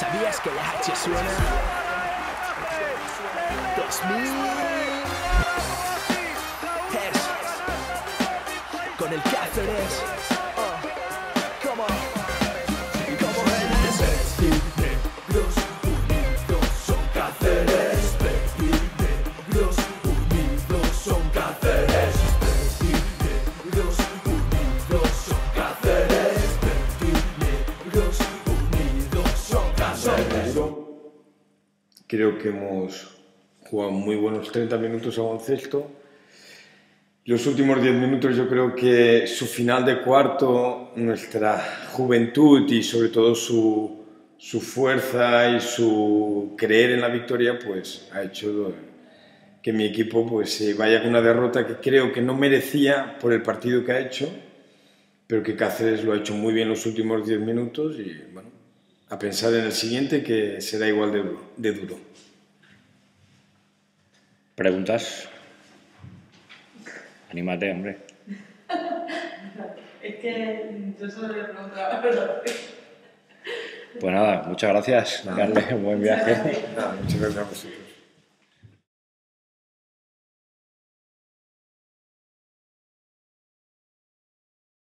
¿Sabías que la H suena? 2000 Hertz con el Cáceres. Como es negros unidos son Cáceres. Negros unidos son Cáceres. Negros unidos son Cáceres. Negros unidos son Cáceres. Creo que hemos jugado muy buenos 30 minutos a baloncesto. Los últimos 10 minutos yo creo que su final de cuarto, nuestra juventud y sobre todo su fuerza y su creer en la victoria, pues ha hecho que mi equipo pues se vaya con una derrota que creo que no merecía por el partido que ha hecho, pero que Cáceres lo ha hecho muy bien los últimos 10 minutos y bueno, a pensar en el siguiente que será igual de duro. ¿Preguntas? Anímate, hombre. Es que yo solo le preguntaba, pero... Pues nada, muchas gracias, Carles, buen viaje. Nada, muchas gracias a vosotros.